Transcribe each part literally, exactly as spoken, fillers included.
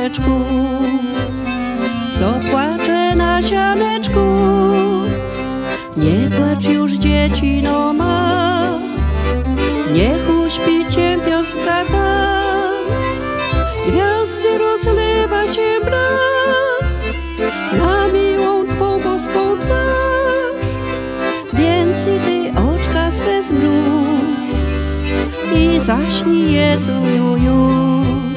słoneczku, co płacze na sianeczku. Nie płacz już, dziecino ma, niech uśpi cię piosenka ta. Gwiazdy rozlewa się blask na miłą twą boską twarz, więc i ty oczka swe zmruż i zaśnij, Jezuniu, już.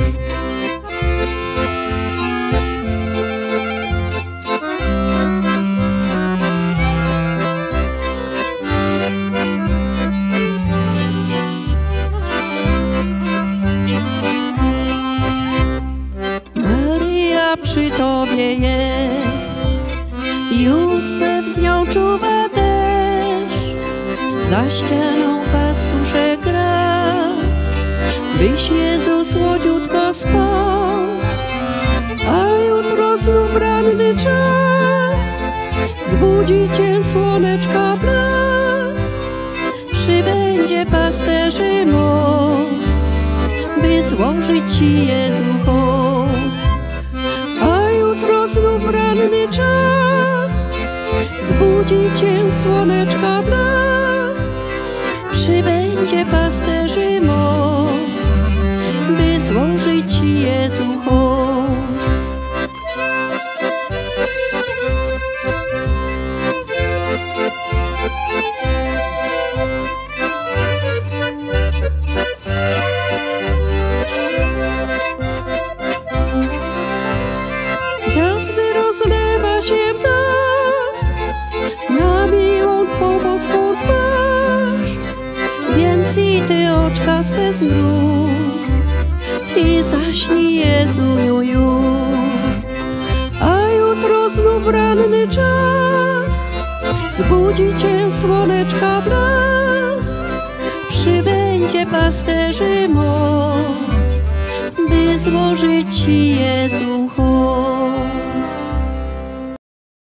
Maryja przy tobie jest, Józef z nią czuwa też, za ścianą pastuszek gra, byś Jezu słodziutko spał. A jutro znów ranny czas zbudzi cię słoneczka blask, przybędzie pasterzy moc, by złożyć ci, Jezu, hołd. A jutro znów ranny czas zbudzi cię słoneczka blask, przybędzie pasterzy moc, by złożyć ci, Jezu, hołd. Gwiazdy rozlewa się blask na miłą twą boską twarz, więc i ty oczka swe zmruż i zaśnij, Jezuniu, już. A jutro znów ranny czas zbudzi cię słoneczka blask, przybędzie pasterzy moc, by złożyć ci, Jezu, hołd.